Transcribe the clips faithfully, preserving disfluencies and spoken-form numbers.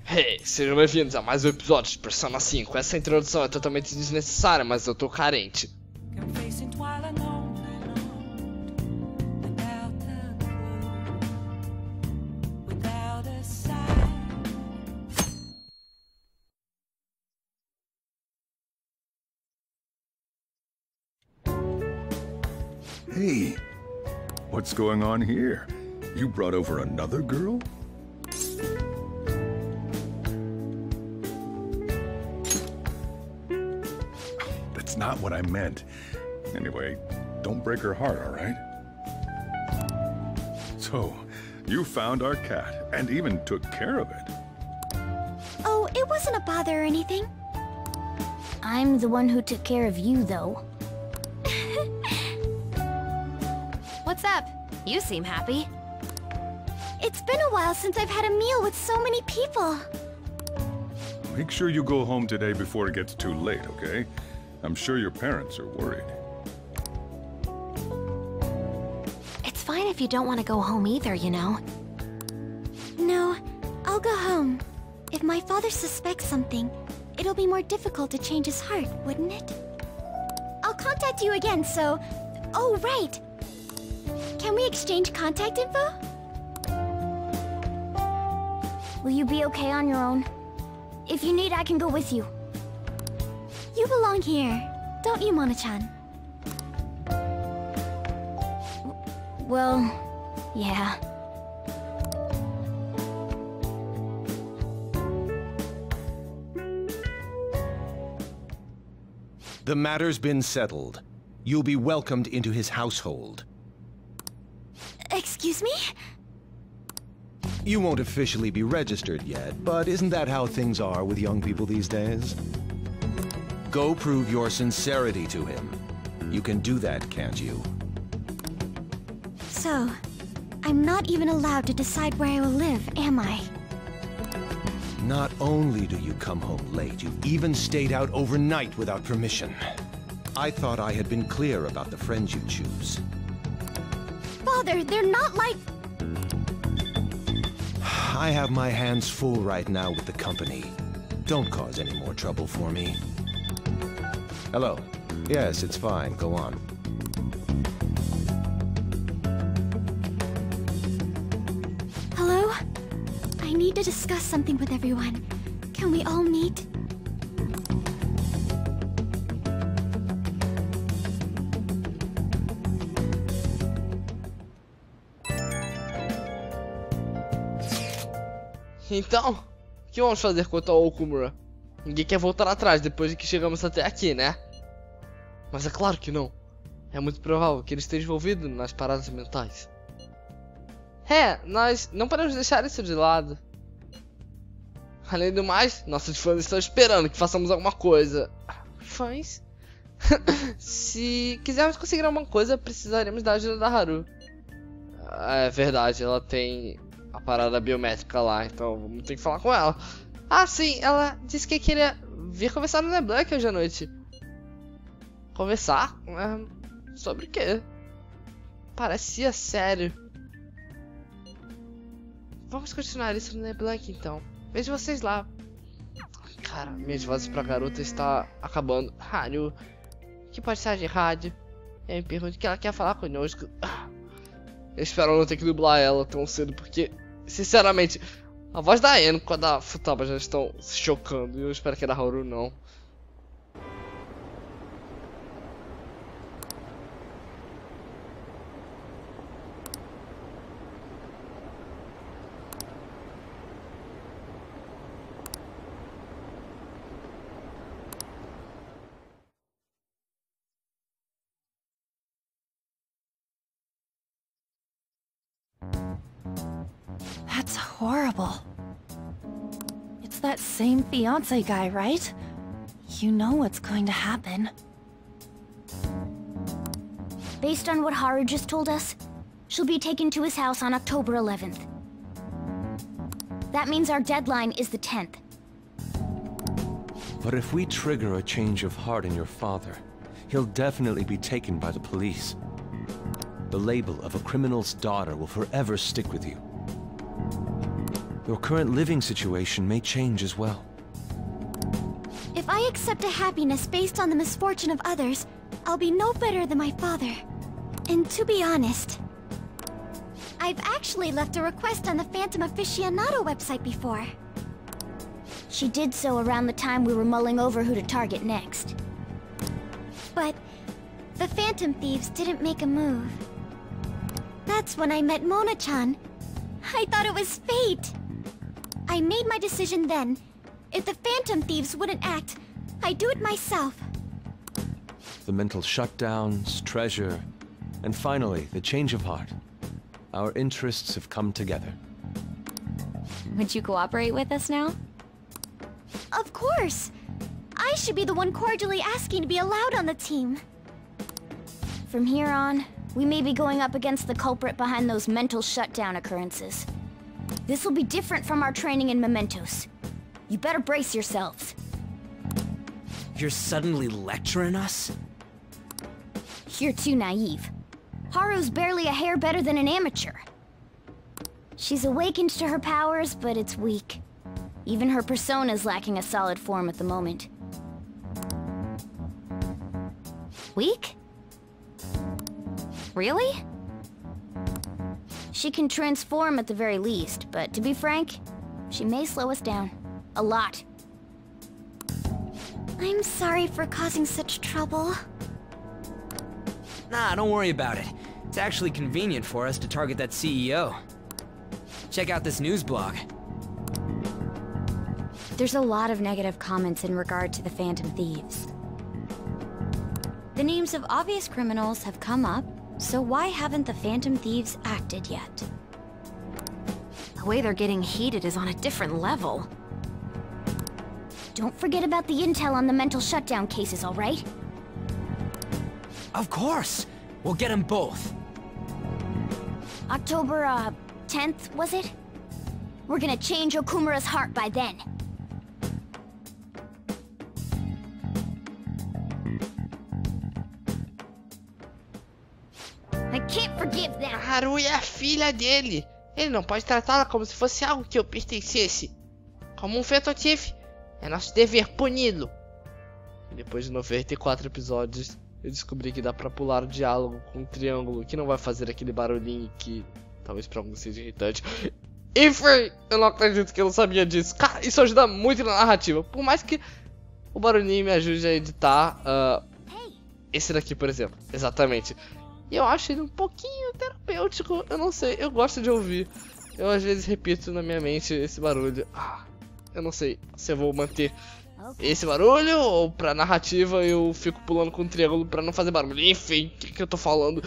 Hey, sejam bem-vindos a mais um episódio de Persona cinco. Essa introdução é totalmente desnecessária, mas eu tô carente. Hey, what's going on here? You brought over another girl? That's not what I meant. Anyway, don't break her heart, all right? So, you found our cat and even took care of it. Oh, it wasn't a bother or anything. I'm the one who took care of you, though. What's up? You seem happy. It's been a while since I've had a meal with so many people. Make sure you go home today before it gets too late, okay? I'm sure your parents are worried. It's fine if you don't want to go home either, you know. No, I'll go home. If my father suspects something, it'll be more difficult to change his heart, wouldn't it? I'll contact you again, so... Oh, right! Can we exchange contact info? Will you be okay on your own? If you need, I can go with you. You belong here, don't you, Mona-chan? Well, yeah. The matter's been settled. You'll be welcomed into his household. Excuse me? You won't officially be registered yet, but isn't that how things are with young people these days? Go prove your sincerity to him. You can do that, can't you? So, I'm not even allowed to decide where I will live, am I? Not only do you come home late, you've even stayed out overnight without permission. I thought I had been clear about the friends you choose. Father, they're not like... I have my hands full right now with the company. Don't cause any more trouble for me. Hello. Yes, it's fine. Go on. Hello? I need to discuss something with everyone. Can we all meet? Então, o que vamos fazer quanto ao Okumura? Ninguém quer voltar atrás depois de que chegamos até aqui, né? Mas é claro que não. É muito provável que ele esteja envolvido nas paradas mentais. É, nós não podemos deixar isso de lado. Além do mais, nossos fãs estão esperando que façamos alguma coisa. Fãs? Se quisermos conseguir alguma coisa, precisaremos da ajuda da Haru. É verdade, ela tem a parada biométrica lá, então vamos ter que falar com ela. Ah, sim, ela disse que queria vir conversar no Neblanc hoje à noite. Conversar? É, sobre o quê? Parecia sério. Vamos continuar isso no Neblanc então. Vejo vocês lá. Cara, minhas vozes pra garota está acabando. Haru, que pode estar de rádio? Eu me pergunto o que ela quer falar conosco. Eu espero não ter que dublar ela tão cedo, porque, sinceramente, a voz da Eno com a da Futaba já estão se chocando. E eu espero que a da Haru não. That's horrible. It's that same fiancé guy, right? You know what's going to happen. Based on what Haru just told us, she'll be taken to his house on October eleventh. That means our deadline is the tenth. But if we trigger a change of heart in your father, he'll definitely be taken by the police. The label of a criminal's daughter will forever stick with you. your current living situation may change as well. If I accept a happiness based on the misfortune of others, I'll be no better than my father. And to be honest, I've actually left a request on the Phantom Aficionado website before. She did so around the time we were mulling over who to target next. But the Phantom Thieves didn't make a move. That's when I met Mona-chan. I thought it was fate. I made my decision then. If the Phantom Thieves wouldn't act, I'd do it myself. The mental shutdowns, treasure, and finally, the change of heart. Our interests have come together. Would you cooperate with us now? Of course! I should be the one cordially asking to be allowed on the team. From here on, we may be going up against the culprit behind those mental shutdown occurrences. This will be different from our training in Mementos. You better brace yourselves. You're suddenly lecturing us? You're too naive. Haru's barely a hair better than an amateur. She's awakened to her powers, but it's weak. Even her persona's lacking a solid form at the moment. Weak? Really? She can transform at the very least, but to be frank, she may slow us down. A lot. I'm sorry for causing such trouble. Nah, don't worry about it. It's actually convenient for us to target that C E O. Check out this news blog. There's a lot of negative comments in regard to the Phantom Thieves. The names of obvious criminals have come up, so why haven't the Phantom Thieves acted yet? The way they're getting heated is on a different level. Don't forget about the intel on the mental shutdown cases, all right? Of course! We'll get them both. October, uh, tenth, was it? We're gonna change Okumura's heart by then. I can't forgive them. Haru é a filha dele. Ele não pode tratá-la como se fosse algo que eu pertencesse. Como um Phantom Thief, é nosso dever puni-lo. Depois de noventa e quatro episódios, eu descobri que dá pra pular o diálogo com um triângulo que não vai fazer aquele barulhinho que talvez pra alguns seja irritante. Enfim, eu não acredito que eu não sabia disso. Cara, isso ajuda muito na narrativa. Por mais que o barulhinho me ajude a editar. Uh, esse daqui, por exemplo. Exatamente. E eu acho ele um pouquinho terapêutico. Eu não sei, eu gosto de ouvir. Eu às vezes repito na minha mente esse barulho. Ah, eu não sei se eu vou manter esse barulho ou pra narrativa eu fico pulando com o triângulo pra não fazer barulho. Enfim, o que, que eu tô falando?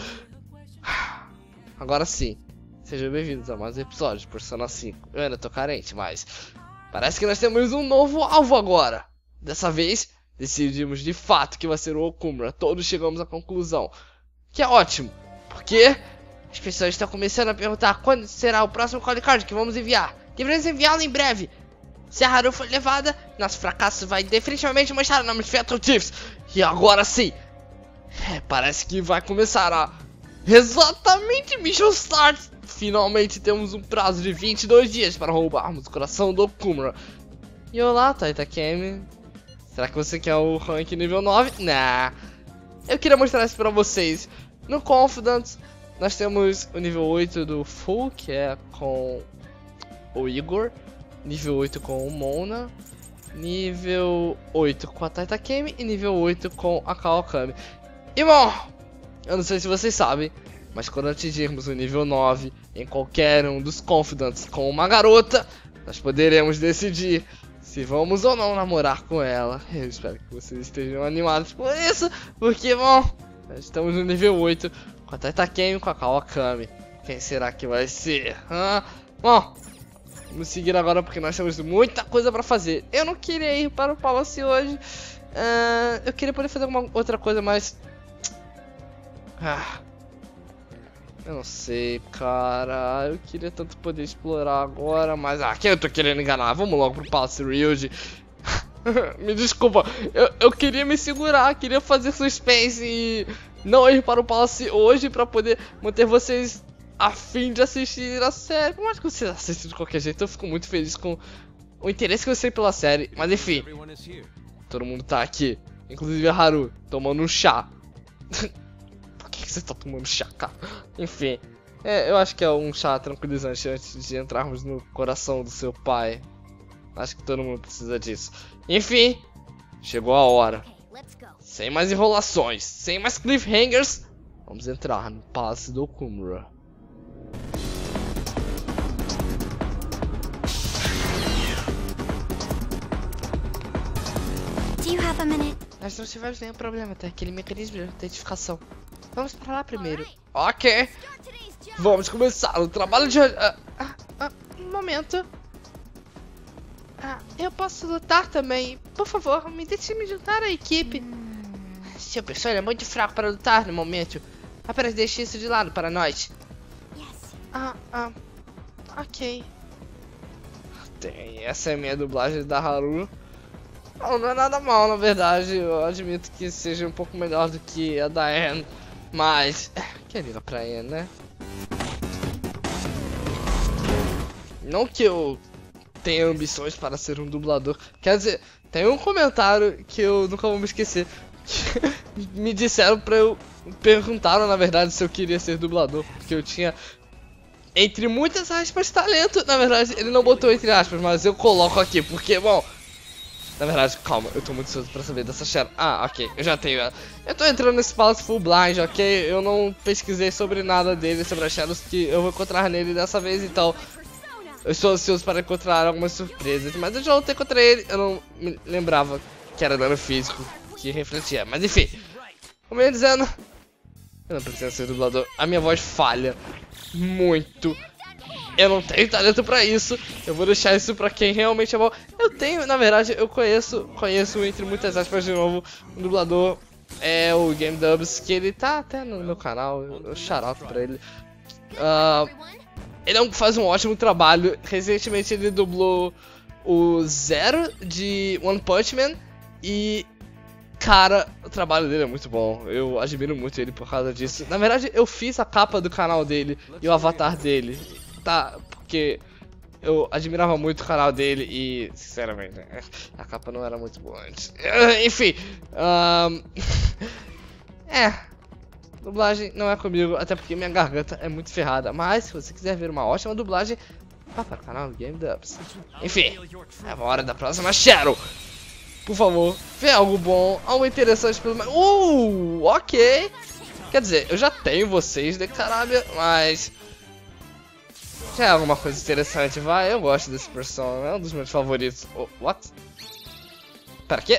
Agora sim, sejam bem-vindos a mais um episódio de Persona cinco. Eu ainda tô carente, mas parece que nós temos um novo alvo agora. Dessa vez, decidimos de fato que vai ser o Okumura. Todos chegamos à conclusão. Que é ótimo, porque as pessoas estão começando a perguntar quando será o próximo Call Card que vamos enviar. Devemos enviá-lo em breve. Se a Haru for levada, nosso fracasso vai definitivamente mostrar o nome de Phantom Thieves. E agora sim, é, parece que vai começar a... Exatamente, Mission Start. Finalmente temos um prazo de vinte e dois dias para roubarmos o coração do Okumura. E olá, Taitakemi. Será que você quer o rank nível nove? Nah. Eu queria mostrar isso pra vocês. No Confidence, nós temos o nível oito do Full, que é com o Igor. Nível oito com o Mona. Nível oito com a Taitakemi. E nível oito com a Kawakami. E bom, eu não sei se vocês sabem, mas quando atingirmos o nível nove em qualquer um dos Confidents com uma garota, nós poderemos decidir se vamos ou não namorar com ela. Eu espero que vocês estejam animados por isso, porque, bom, nós estamos no nível oito com a Taitakemi e com a Kawakami. Quem será que vai ser? Hã? Bom, vamos seguir agora porque nós temos muita coisa pra fazer. Eu não queria ir para o Palace hoje. Uh, eu queria poder fazer alguma outra coisa, mas... Ah, eu não sei, cara. Eu queria tanto poder explorar agora, mas... Ah, quem eu tô querendo enganar? Vamos logo pro Palace Ryuji. Me desculpa, eu, eu queria me segurar, queria fazer suspense e não ir para o Palace hoje pra poder manter vocês a fim de assistir a série. Por mais que você assista de qualquer jeito, eu fico muito feliz com o interesse que eu sei pela série. Mas enfim, todo mundo tá aqui, inclusive a Haru, tomando um chá. Por que você tá tomando chá, cara? Enfim, é, eu acho que é um chá tranquilizante antes de entrarmos no coração do seu pai. Acho que todo mundo precisa disso. Enfim, chegou a hora. Sem mais enrolações, sem mais cliffhangers, vamos entrar no Palácio do Okumura. Do you have a minute? Nós não tivemos nenhum problema até aquele mecanismo de identificação. Vamos para lá primeiro. Ok. Vamos começar o trabalho de... Ah, ah, ah, um momento. Ah, eu posso lutar também. Por favor, me deixe me juntar à equipe. Seu personagem é muito fraco para lutar no momento. Apenas deixe isso de lado para nós. Ah, ah. Ok. Tem, essa é a minha dublagem da Haru. Não, não é nada mal, na verdade. Eu admito que seja um pouco melhor do que a da Anne. Mas, que liga pra Anne, né? Não que eu tenha ambições para ser um dublador. Quer dizer, tem um comentário que eu nunca vou me esquecer. Que me disseram pra eu... Perguntaram, na verdade, se eu queria ser dublador. Porque eu tinha, entre muitas aspas, talento. Na verdade, ele não botou entre aspas, mas eu coloco aqui. Porque, bom... Na verdade, calma, eu tô muito ansioso pra saber dessa Shadow. Ah, ok, eu já tenho ela. Eu tô entrando nesse Palace Full Blind, ok? Eu não pesquisei sobre nada dele, sobre as Shadows que eu vou encontrar nele dessa vez, então... Eu estou ansioso para encontrar algumas surpresas, mas eu já lutei contra ele, eu não me lembrava que era dano físico que refletia. Mas enfim, como eu ia dizendo, eu não preciso ser dublador, a minha voz falha muito. Eu não tenho talento pra isso, eu vou deixar isso pra quem realmente é bom. Eu tenho, na verdade, eu conheço, conheço entre muitas aspas de novo, um dublador, é o Game Dubs, que ele tá até no meu canal, eu, eu shout out pra ele. Uh, ele é um, faz um ótimo trabalho, recentemente ele dublou o Zero de One Punch Man e... Cara, o trabalho dele é muito bom, eu admiro muito ele por causa disso. Na verdade, eu fiz a capa do canal dele e o avatar dele. Tá, porque eu admirava muito o canal dele e, sinceramente, a capa não era muito boa antes. Enfim, um... é, dublagem não é comigo, até porque minha garganta é muito ferrada. Mas, se você quiser ver uma ótima dublagem, vá para o canal Game Dubs. Enfim, é a hora da próxima Shadow. Por favor, vê algo bom, algo interessante pelo menos. Uh, ok. Quer dizer, eu já tenho vocês de Carabia, mas... já é alguma coisa interessante, vai. Eu gosto desse personagem, é um dos meus favoritos. Oh, what? Pera, que?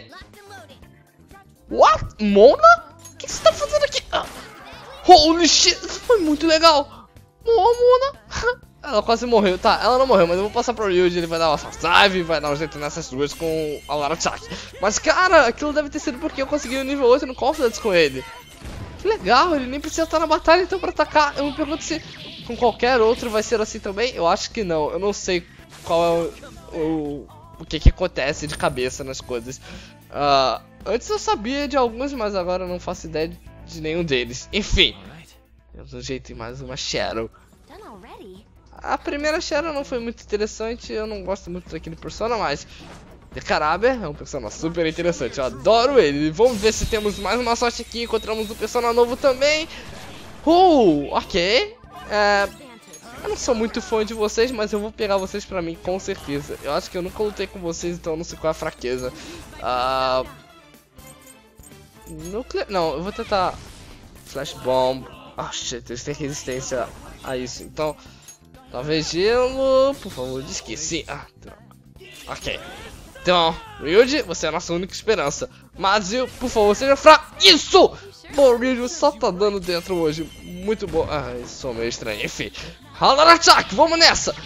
What? Mona? O que você tá fazendo aqui? Ah. Holy shit, isso foi muito legal. Oh, Mona. Ela quase morreu, tá? Ela não morreu, mas eu vou passar pro Ryuji, ele vai dar uma drive, vai dar um jeito nessas duas com a Lara Chak. Mas, cara, aquilo deve ter sido porque eu consegui o nível oito no Confidence com ele. Que legal, ele nem precisa estar na batalha então pra atacar. Eu me pergunto se... com qualquer outro vai ser assim também? Eu acho que não. Eu não sei qual é o, o, o que que acontece de cabeça nas coisas. Uh, antes eu sabia de alguns, mas agora eu não faço ideia de, de nenhum deles. Enfim, temos um jeito e mais uma Shadow. A primeira Shadow não foi muito interessante. Eu não gosto muito daquele persona, mas The Carabia é um persona super interessante. Eu adoro ele. Vamos ver se temos mais uma sorte aqui. Encontramos um persona novo também. Uh, ok. É, eu não sou muito fã de vocês, mas eu vou pegar vocês pra mim com certeza. Eu acho que eu nunca lutei com vocês, então eu não sei qual é a fraqueza. Uh, Nuclear... Não, eu vou tentar Flash Bomb. Ah, oh, shit, eles têm resistência a isso. Então, talvez gelo. Por favor, esqueci. Ah, droga. Ok. Então, Ryuji, você é a nossa única esperança. Mazio, por favor, seja fraco. Isso! Bom, o Ryuji só tá dando dentro hoje. Muito bom. Ah, isso é meio estranho. Enfim. Lara Chak, vamos nessa!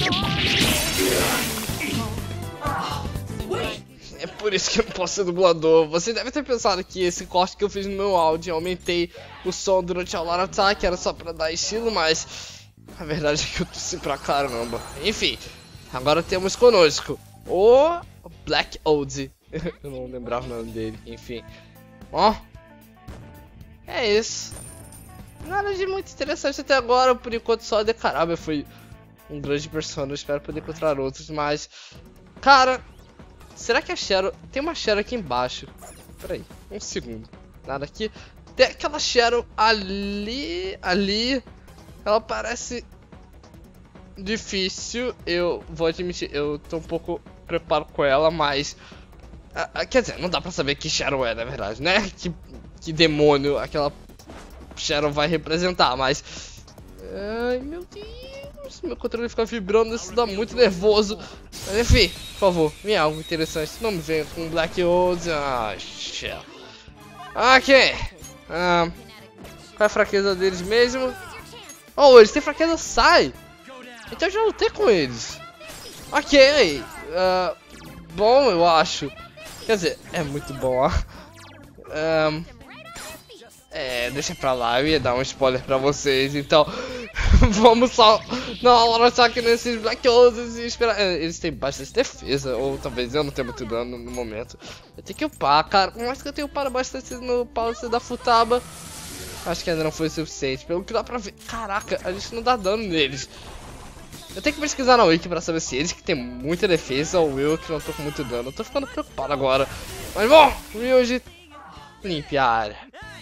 É por isso que eu não posso ser dublador. Você deve ter pensado que esse corte que eu fiz no meu áudio, eu aumentei o som durante a Lara Chak, era só pra dar estilo, mas a verdade é que eu tossi pra caramba. Enfim, agora temos conosco o Black Old. Eu não lembrava o nome dele, enfim. Ó, é isso. nada de muito interessante até agora. Por enquanto só a Decaraba foi um grande personagem. Eu espero poder encontrar outros, mas... Cara, será que a Cheryl... Tem uma Cheryl aqui embaixo. Pera aí, um segundo. Nada aqui. Tem aquela Cheryl ali... Ali... Ela parece... difícil. Eu vou admitir, eu tô um pouco preparado com ela, mas... Ah, ah, quer dizer, não dá pra saber que Cheryl é, na verdade, né? Que, que demônio aquela Cheryl vai representar, mas... Ai, meu Deus, meu controle fica vibrando, isso dá muito nervoso. Mas enfim, por favor, me algo interessante. Não me venha com Black Odes. Ah, Cheryl. Ok. Ah, qual é a fraqueza deles mesmo? Oh, eles têm fraqueza Sai. Então eu já lutei com eles. Ok. Uh, bom, eu acho. Quer dizer, é muito bom, ó. Um, é, deixa pra lá, eu ia dar um spoiler pra vocês, então vamos só não lançar aqui nesses Black Odes e esperar. Eles têm bastante defesa, ou talvez eu não tenha muito dano no momento. Eu tenho que upar, cara, por mais que eu tenha upado bastante no Palácio da Futaba, acho que ainda não foi o suficiente, pelo que dá pra ver. Caraca, a gente não dá dano neles. Eu tenho que pesquisar na Wiki pra saber se eles que tem muita defesa ou eu que não tô com muito dano. Eu tô ficando preocupado agora. Mas bom, Ryuji, limpe a área.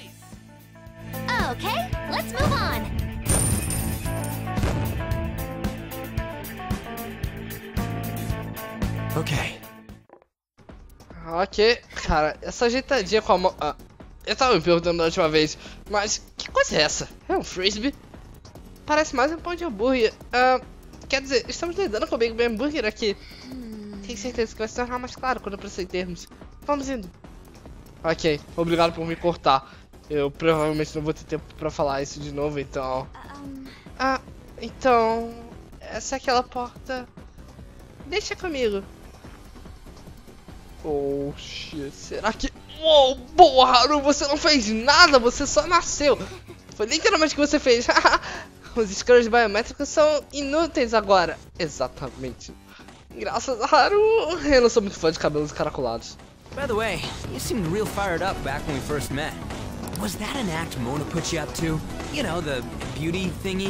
Okay, let's move on. Okay. Ok, cara, essa ajeitadinha com a mão... Ah, eu tava me perguntando da última vez, mas que coisa é essa? É um frisbee? Parece mais um pão de hambúrguer. Ah... Quer dizer, estamos lidando com o Big Bang Burger aqui. Hum. Tenho certeza que vai se tornar mais claro quando procedermos. Vamos indo. Ok, obrigado por me cortar. Eu provavelmente não vou ter tempo pra falar isso de novo, então... Um... Ah, então... Essa é aquela porta... Deixa comigo. Oh, shit. Será que... Uou, boa, Haru, você não fez nada, você só nasceu. Foi literalmente o que você fez. Os scanners biométricos são inúteis agora. Exatamente. Graças a Haru. Eu não sou muito fã de cabelos caracolados. By the way, you seemed real fired up back when we first met. Was that an act Mona put you up to? You know, the beauty thingy?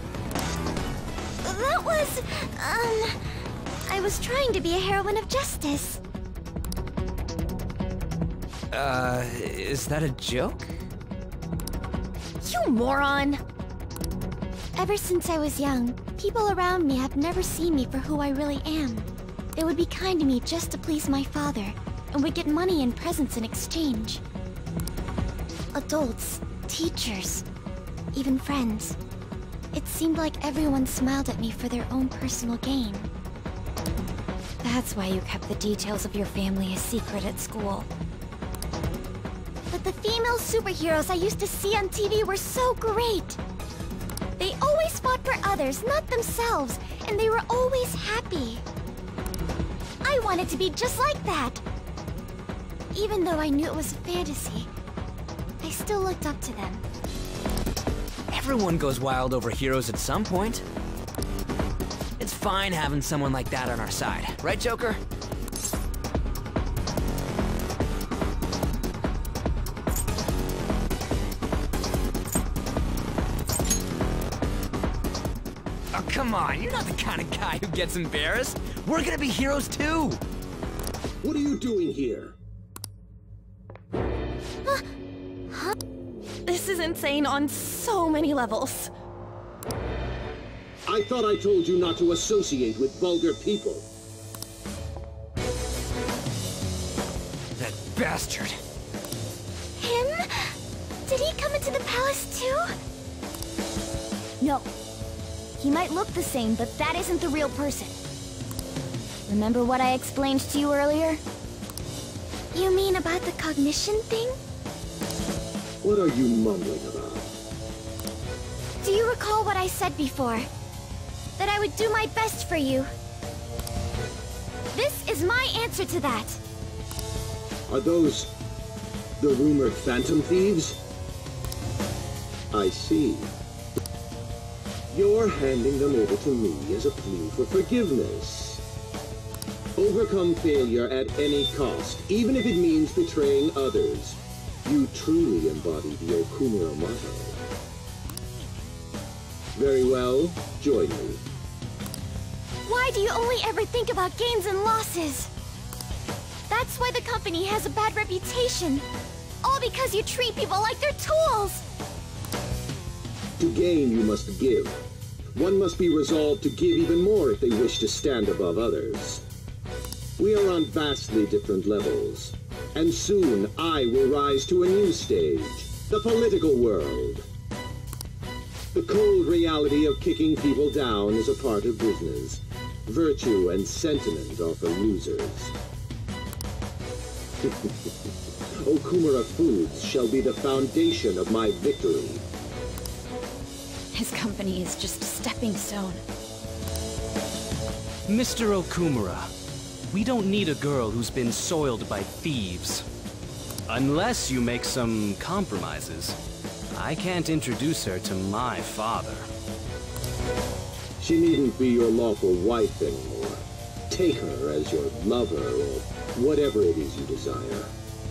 That was... um... I was trying to be a heroine of justice. Uh, is that a joke? You moron! Ever since I was young, people around me have never seen me for who I really am. They would be kind to me just to please my father, and would get money and presents in exchange. Adults, teachers, even friends. It seemed like everyone smiled at me for their own personal gain. That's why you kept the details of your family a secret at school. But the female superheroes I used to see on T V were so great. They always fought for others, not themselves, and they were always happy. I wanted to be just like that. Even though I knew it was a fantasy, I still looked up to them. Everyone goes wild over heroes at some point. It's fine having someone like that on our side, right, Joker? Oh, come on, you're not the kind of guy who gets embarrassed. We're gonna be heroes too. What are you doing here? Huh? Huh? This is insane on so many levels. I thought I told you not to associate with vulgar people. That bastard. Him? Did he come into the palace too? No. He might look the same, but that isn't the real person. Remember what I explained to you earlier? You mean about the cognition thing? What are you mumbling about? Do you recall what I said before? That I would do my best for you. This is my answer to that. Are those the rumored Phantom Thieves? I see. You're handing them over to me as a plea for forgiveness. Overcome failure at any cost, even if it means betraying others. You truly embody the Okumura motto. Very well, join me. Why do you only ever think about gains and losses? That's why the company has a bad reputation. All because you treat people like they're tools! To gain, you must give. One must be resolved to give even more if they wish to stand above others. We are on vastly different levels. And soon, I will rise to a new stage. The political world. The cold reality of kicking people down is a part of business. Virtue and sentiment are for losers. Okumura Foods shall be the foundation of my victory. His company is just a stepping stone. Mister Okumura, we don't need a girl who's been soiled by thieves. Unless you make some compromises. I can't introduce her to my father. She needn't be your lawful wife anymore. Take her as your lover or whatever it is you desire.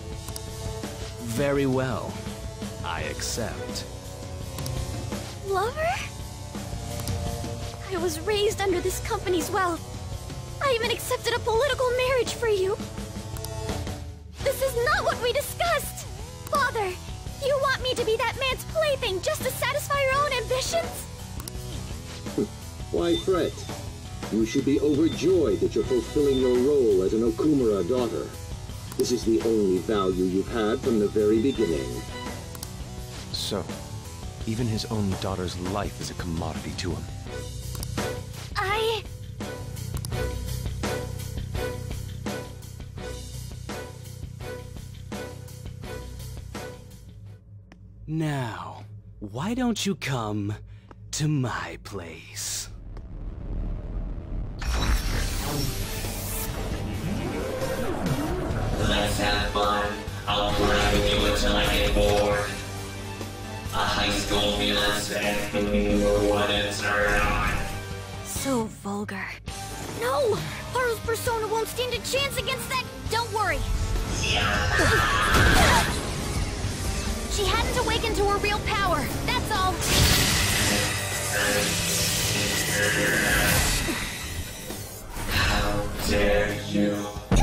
Very well. I accept. Lover? I was raised under this company's wealth. I even accepted a political marriage for you. This is not what we discussed! Father, you want me to be that man's plaything just to satisfy your own ambitions? Why fret? You should be overjoyed that you're fulfilling your role as an Okumura daughter. This is the only value you've had from the very beginning. So, even his own daughter's life is a commodity to him. I... Now, why don't you come to my place? Let's have fun. I'll play with you until I get bored. A high school feels bad for me when it's around. So vulgar. No! Haru's persona won't stand a chance against that! Don't worry! She hadn't awakened to her real power, that's all! How dare you?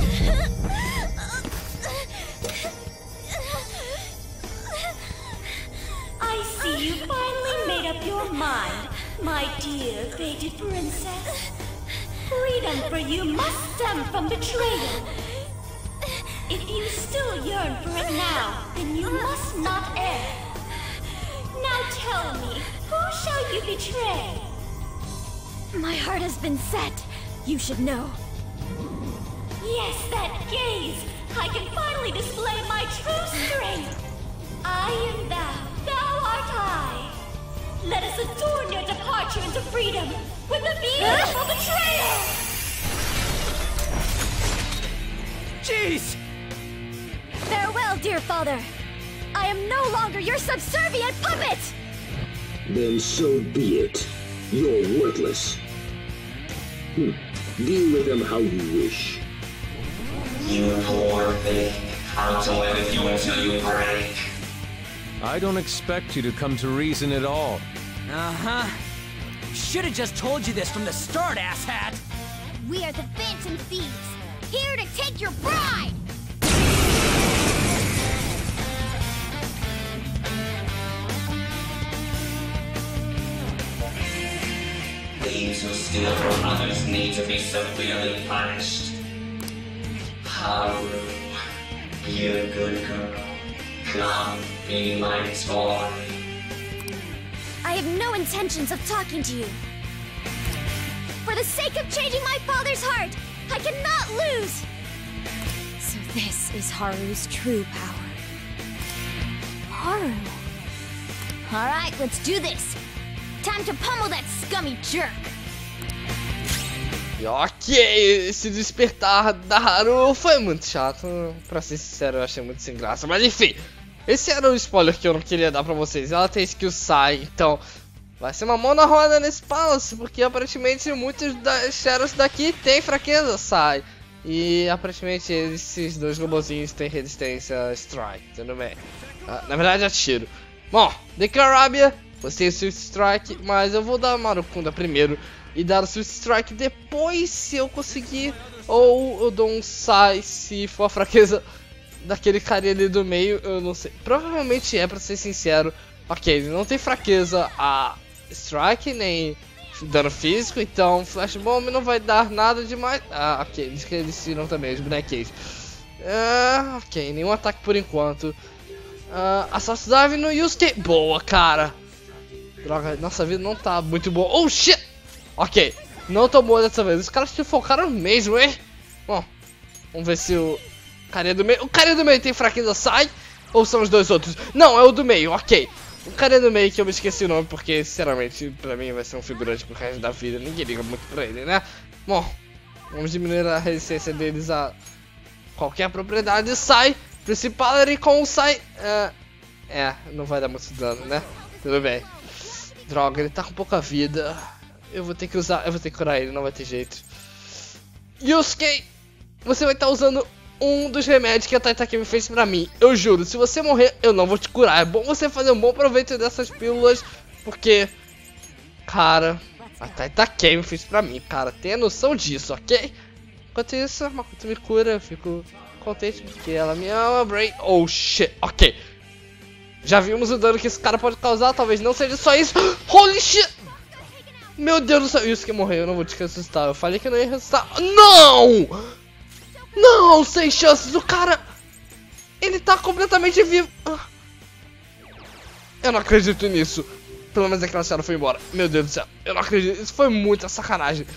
I see you finally made up your mind, my dear fated princess. Freedom for you must stem from betrayal. If you still yearn for it now, then you must not err. Now tell me, who shall you betray? My heart has been set. You should know. Yes, that gaze! I can finally display my true strength! I am thou, thou art I! Let us adorn your departure into freedom with a beautiful betrayal! Jeez! Farewell, dear father! I am no longer your subservient puppet! Then so be it. You're worthless. Hmm. Deal with them how you wish. You poor thing. I'll toy with you until you break. I don't expect you to come to reason at all. Uh-huh. Should've just told you this from the start, asshat! We are the Phantom Thieves, here to take your bride! Thieves who steal from others need to be severely punished. Haru, you good girl. Come, be my toy. I have no intentions of talking to you. For the sake of changing my father's heart, I cannot lose! So this is Haru's true power. Haru. Alright, let's do this! Time to pummel that scummy jerk! E ok, esse despertar da Haru foi muito chato. Pra ser sincero, eu achei muito sem graça. Mas enfim, esse era o spoiler que eu não queria dar pra vocês. Ela tem skill Sai, então vai ser uma mão na roda nesse Palace, porque aparentemente muitos das Shadows daqui tem fraqueza Sai. E aparentemente esses dois robozinhos têm resistência Strike, tudo bem. Ah, na verdade é tiro. Bom, The Carabia Você tem o Swift Strike, mas eu vou dar a Maracunda primeiro e dar o Swift Strike depois se eu conseguir. Ou eu dou um Sai se for a fraqueza daquele carinha ali do meio, eu não sei. Provavelmente é, pra ser sincero. Ok, ele não tem fraqueza a Strike, nem dano físico, então Flash Bomb não vai dar nada demais. Ah, ok, eles que eles tiram também, os bonequinhos. Ah, ok, nenhum ataque por enquanto. Ah, Assault Dive no Yusuke. Boa, cara. Droga, nossa vida não tá muito boa. Oh, shit! Ok, não tô boa dessa vez. Os caras se focaram mesmo, hein? Bom, vamos ver se o carinha do meio... O carinha do meio tem fraqueza sai? Ou são os dois outros? Não, é o do meio, ok. O carinha do meio que eu me esqueci o nome, porque, sinceramente, pra mim vai ser um figurante pro resto da vida. Ninguém liga muito pra ele, né? Bom, vamos diminuir a resistência deles a qualquer propriedade. Sai, Principality com o Sai. Uh, é, não vai dar muito dano, né? Tudo bem. Droga, ele tá com pouca vida. Eu vou ter que usar, eu vou ter que curar ele, não vai ter jeito. Yusuke, você vai estar usando um dos remédios que a Taitakami fez pra mim. Eu juro, se você morrer, eu não vou te curar. É bom você fazer um bom proveito dessas pílulas, porque, cara, a Taitakami fez pra mim, cara. Tenha noção disso, ok? Enquanto isso, a Makoto me cura, eu fico contente porque ela me ama. Brain, oh shit, ok. Já vimos o dano que esse cara pode causar, talvez não seja só isso. Holy shit! Meu Deus do céu, isso que morreu, eu não vou te ressuscitar. Eu falei que eu não ia ressuscitar. Não! Não, sem chances, o cara... Ele tá completamente vivo. Eu não acredito nisso. Pelo menos aquela senhora foi embora. Meu Deus do céu, eu não acredito. Isso foi muita sacanagem.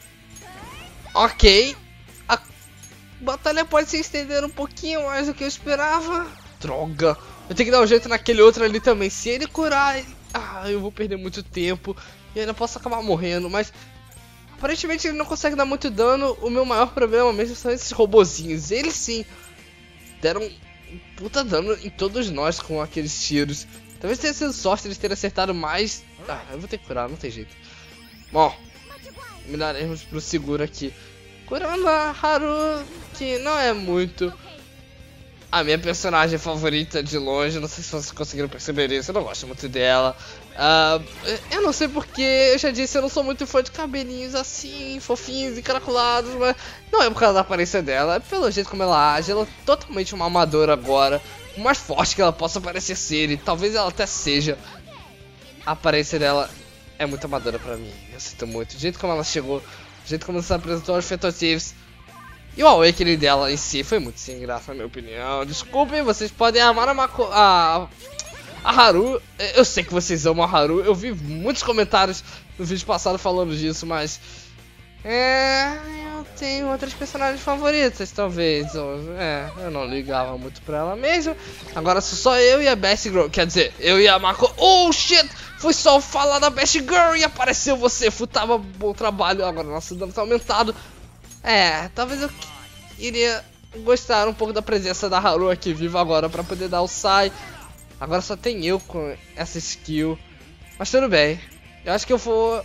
Ok. A batalha pode se estender um pouquinho mais do que eu esperava. Droga. Eu tenho que dar um jeito naquele outro ali também. Se ele curar, ele... ah, eu vou perder muito tempo. E ainda posso acabar morrendo, mas... aparentemente ele não consegue dar muito dano. O meu maior problema mesmo são esses robozinhos. Eles sim deram um puta dano em todos nós com aqueles tiros. Talvez tenha sido sorte eles terem acertado mais. Ah, eu vou ter que curar, não tem jeito. Bom, miraremos pro seguro aqui. Curando a Haru, que não é muito a minha personagem favorita de longe. Não sei se vocês conseguiram perceber isso, eu não gosto muito dela. Uh, eu não sei porque, eu já disse, eu não sou muito fã de cabelinhos assim, fofinhos e caracolados, mas não é por causa da aparência dela, é pelo jeito como ela age. Ela é totalmente uma amadora agora, o mais forte que ela possa parecer ser, e talvez ela até seja. A aparência dela é muito amadora pra mim, eu sinto muito. O jeito como ela chegou, o jeito como ela se apresentou aos Fetotives, e o awakening dela em si foi muito sem graça, na minha opinião. Desculpem, vocês podem amar a Mako... a... a Haru, eu sei que vocês amam a Haru, eu vi muitos comentários no vídeo passado falando disso, mas... é... eu tenho outras personagens favoritas, talvez, ou, é, eu não ligava muito pra ela mesmo. Agora sou só eu e a Best Girl, quer dizer, eu e a Mako... oh shit, foi só falar da Best Girl e apareceu você, Futaba, bom trabalho, agora nosso dano tá aumentado. É, talvez eu iria gostar um pouco da presença da Haru aqui viva agora pra poder dar o Sai. Agora só tem eu com essa skill. Mas tudo bem. Eu acho que eu vou...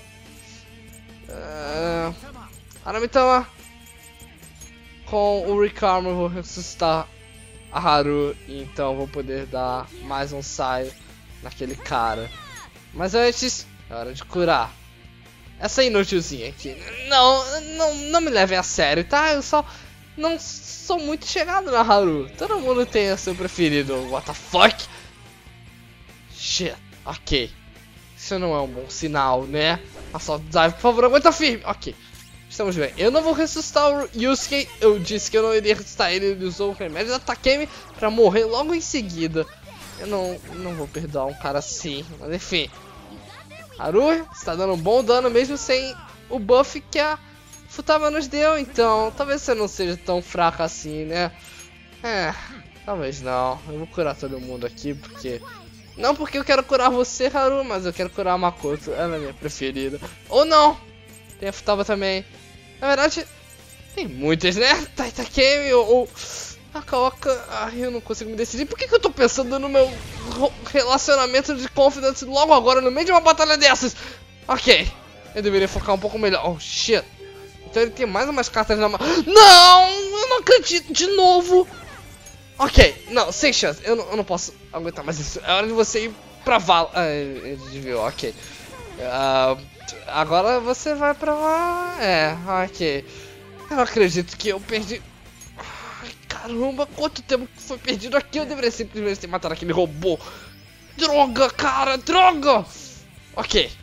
Uh... Aramitama. Com o Rekarma eu vou ressuscitar a Haru. Então eu vou poder dar mais um Sai naquele cara. Mas antes, é hora de curar essa inutilzinha aqui. Não, não, não me levem a sério, tá? Eu só não sou muito chegado na Haru. Todo mundo tem o seu preferido. What the fuck? Shit, ok. Isso não é um bom sinal, né? Assault Dive, por favor, aguenta firme. Ok, estamos bem. Eu não vou ressuscitar o Yusuke. Eu disse que eu não iria ressuscitar ele. Ele usou o remédio da Takemi pra morrer logo em seguida. Eu não, não vou perdoar um cara assim. Mas enfim, Haru está dando um bom dano mesmo sem o buff que a Futaba nos deu. Então, talvez você não seja tão fraca assim, né? É, talvez não. Eu vou curar todo mundo aqui porque... não porque eu quero curar você, Haru, mas eu quero curar a Makoto. Ela é minha preferida. Ou não! Tem a Futaba também. Na verdade, tem muitas, né? Taitakami ou... ou... a Kaoka... ai, eu não consigo me decidir. Por que, que eu tô pensando no meu relacionamento de confidence logo agora, no meio de uma batalha dessas? Ok, eu deveria focar um pouco melhor. Oh, shit. Então ele tem mais umas cartas na mão. Não! Eu não acredito! De novo! Ok, não, sem chance. Eu não, eu não posso aguentar mais isso. É hora de você ir pra vala. Ah, ele desviou, ok. Uh, agora você vai pra lá. É, ok. Eu não acredito que eu perdi. Ai, caramba, quanto tempo que foi perdido aqui. Eu deveria simplesmente ter matado aquele robô. Droga, cara, droga. Ok.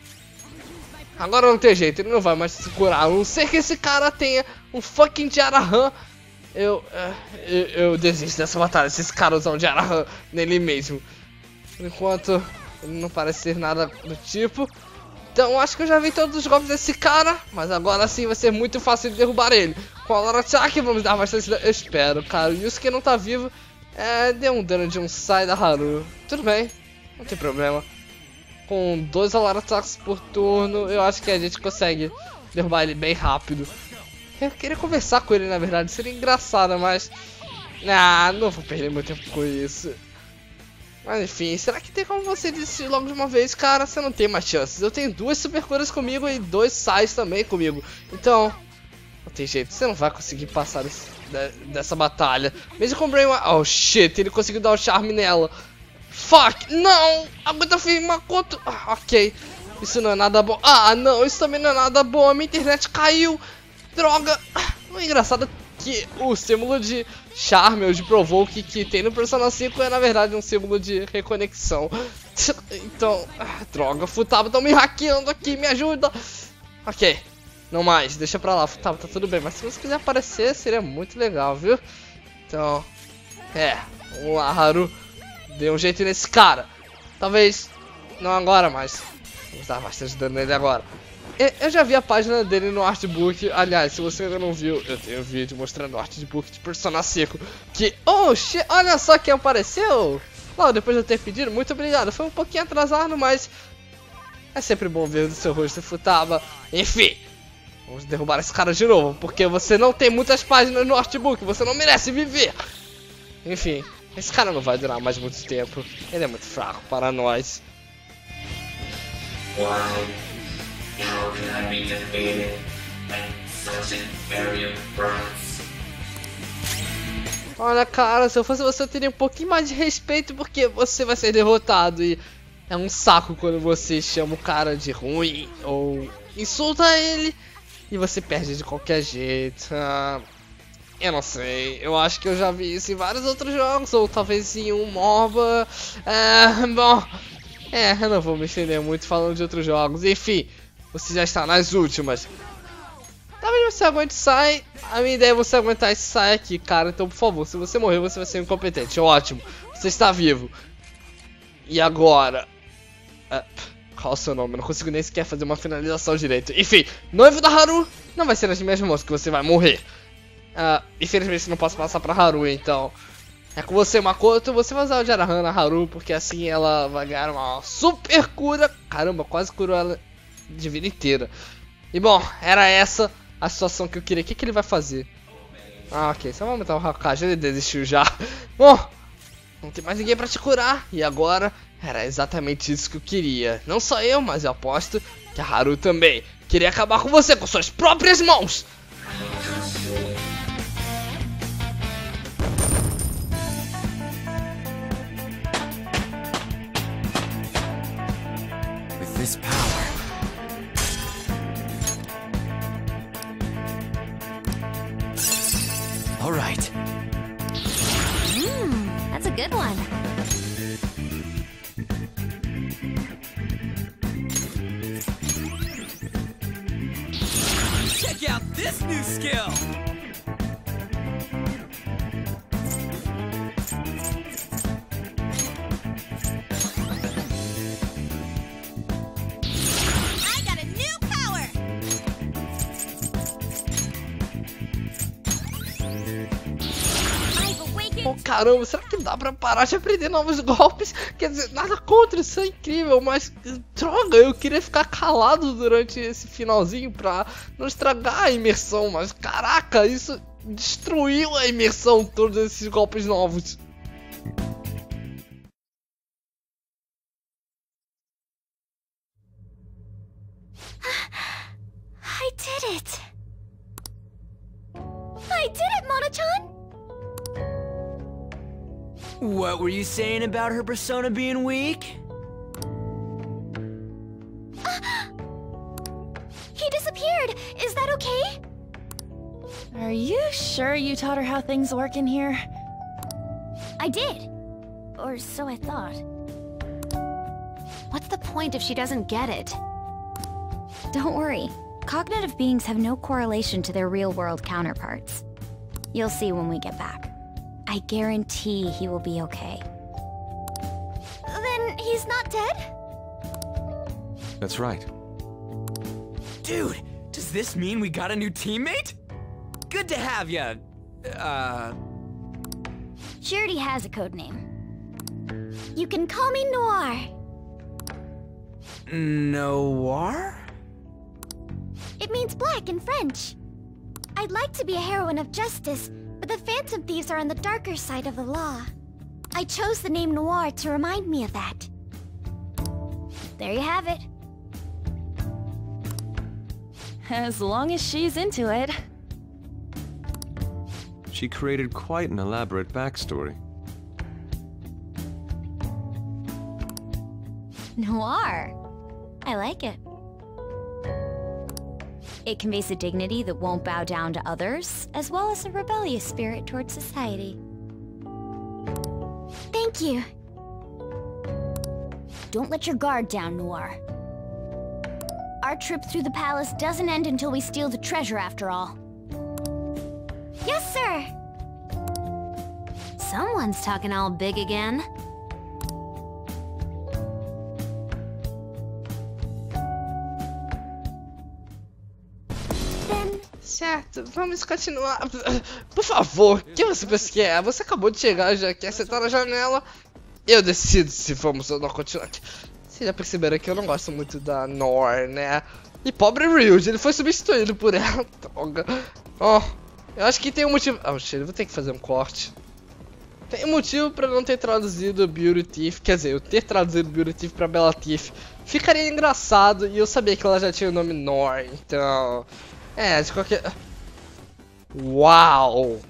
Agora não tem jeito, ele não vai mais se curar. A não ser que esse cara tenha um fucking Jarahan. Eu, uh, eu, eu desisto dessa batalha se esse cara usar um Jarahan nele mesmo. Por enquanto, ele não parece ser nada do tipo. Então acho que eu já vi todos os golpes desse cara. Mas agora sim vai ser muito fácil de derrubar ele. Com a Laura Chuck vamos dar bastante dano. Eu espero, cara. O Yusuke não tá vivo. É, deu um dano de um Sai da Haru. Tudo bem, não tem problema. Com dois Alara Chucks por turno, eu acho que a gente consegue derrubar ele bem rápido. Eu queria conversar com ele, na verdade, seria engraçado, mas... Ah, não vou perder meu tempo com isso. Mas enfim, será que tem como você desistir logo de uma vez? Cara, você não tem mais chances. Eu tenho duas super curas comigo e dois Sais também comigo. Então, não tem jeito, você não vai conseguir passar desse, de, dessa batalha. Mesmo com o Brain... Oh shit, ele conseguiu dar o charme nela. Fuck, não! Aguenta firme, Makoto. Ah, ok, isso não é nada bom. Ah, não, isso também não é nada bom. A minha internet caiu. Droga. O engraçado é que o símbolo de charme ou de provoke que tem no Persona cinco é na verdade um símbolo de reconexão. Então, ah, droga, Futaba tá me hackeando aqui, me ajuda. Ok, não mais, deixa pra lá, Futaba, tá tudo bem. Mas se você quiser aparecer, seria muito legal, viu? Então, é, vamos lá, Haru. Dê um jeito nesse cara. Talvez não agora, mas vamos dar bastante dano nele agora. Eu já vi a página dele no artbook. Aliás, se você ainda não viu, eu tenho um vídeo mostrando o artbook de Persona cinco. Que, oh shit, olha só quem apareceu. Logo depois de eu ter pedido, muito obrigado. Foi um pouquinho atrasado, mas é sempre bom ver o seu rosto, Futaba. Enfim, vamos derrubar esse cara de novo, porque você não tem muitas páginas no artbook. Você não merece viver. Enfim, esse cara não vai durar mais muito tempo. Ele é muito fraco para nós. Why? How can I be defeated by such inferior brats? Olha, cara, se eu fosse você eu teria um pouquinho mais de respeito, porque você vai ser derrotado. E é um saco quando você chama o cara de ruim ou insulta ele e você perde de qualquer jeito. Ah, eu não sei, eu acho que eu já vi isso em vários outros jogos, ou talvez em um MOBA. Ah, bom, é, eu não vou me estender muito falando de outros jogos. Enfim, você já está nas últimas. Talvez você aguente Sai. A minha ideia é você aguentar esse Sai aqui, cara. Então, por favor, se você morrer, você vai ser incompetente. Ótimo, você está vivo. E agora? Uh, qual é o seu nome? Eu não consigo nem sequer fazer uma finalização direito. Enfim, noivo da Haru. Não vai ser nas minhas mãos que você vai morrer. Uh, infelizmente não posso passar pra Haru, então é com você, Makoto. Você vai usar o Jarahan na Haru, porque assim ela vai ganhar uma super cura. Caramba, quase curou ela de vida inteira. E bom, era essa a situação que eu queria. O que, que ele vai fazer? Ah, ok, só vai aumentar o Hakaji. Ele desistiu já. Bom, não tem mais ninguém pra te curar. E agora, era exatamente isso que eu queria. Não só eu, mas eu aposto que a Haru também queria acabar com você com suas próprias mãos. With this power, all right. Mmm, that's a good one. Check out this new skill. I got a new power! I've awakened... Oh, caramba, será que dá pra parar de aprender novos golpes? Quer dizer, nada contra, isso é incrível, mas droga, eu queria ficar calado durante esse finalzinho pra não estragar a imersão, mas caraca, isso destruiu a imersão, todos esses golpes novos. I did it! I did it, Mono-chan! What were you saying about her persona being weak? sure you taught her how things work in here? I did. Or so I thought. What's the point if she doesn't get it? Don't worry. Cognitive beings have no correlation to their real-world counterparts. You'll see when we get back. I guarantee he will be okay. Then he's not dead? That's right. Dude, does this mean we got a new teammate? Good to have ya. Uh... She already has a code name. You can call me Noir. Noir? It means black in French. I'd like to be a heroine of justice, but the Phantom Thieves are on the darker side of the law. I chose the name Noir to remind me of that. There you have it. As long as she's into it. She created quite an elaborate backstory. Noir. I like it. It conveys a dignity that won't bow down to others, as well as a rebellious spirit towards society. Thank you. Don't let your guard down, Noir. Our trip through the palace doesn't end until we steal the treasure, after all. Yes, sir! Someone's talking all big again. Certo, vamos continuar. Por favor, quem você pensa que é? Você acabou de chegar, já quer sentar na janela. Eu decido se vamos ou não continuar aqui. Vocês já perceberam que eu não gosto muito da Noir, né? E pobre Ryuji, ele foi substituído por ela. Droga. Ó, oh, eu acho que tem um motivo. Ah, oh, eu vou ter que fazer um corte. Tem um motivo pra não ter traduzido Beauty Thief. Quer dizer, eu ter traduzido Beauty Thief pra Bella Thief ficaria engraçado. E eu sabia que ela já tinha o nome Noir, então. É, de qualquer... Uau!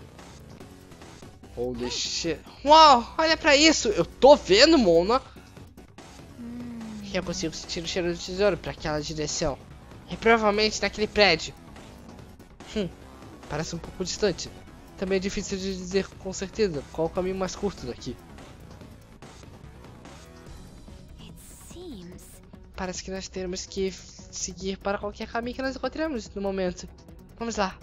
Holy shit. Uau, olha pra isso. Eu tô vendo, Mona. Hum. Eu consigo sentir o cheiro do tesouro pra aquela direção. E provavelmente naquele prédio. Hum, parece um pouco distante. Também é difícil de dizer com certeza qual o caminho mais curto daqui. Parece que nós temos que seguir para qualquer caminho que nós encontremos no momento. Vamos lá.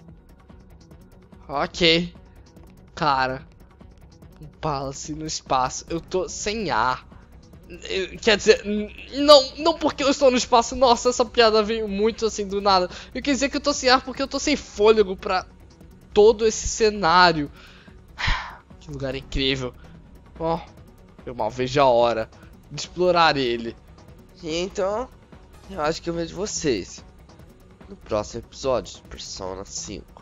Ok. Cara. Um palace no espaço. Eu tô sem ar. Eu, quer dizer, não, não porque eu estou no espaço. Nossa, essa piada veio muito assim do nada. Eu quis dizer que eu tô sem ar porque eu tô sem fôlego pra todo esse cenário. Que lugar incrível. Ó, oh, eu mal vejo a hora de explorar ele. E então, eu acho que eu vejo vocês no próximo episódio de Persona cinco.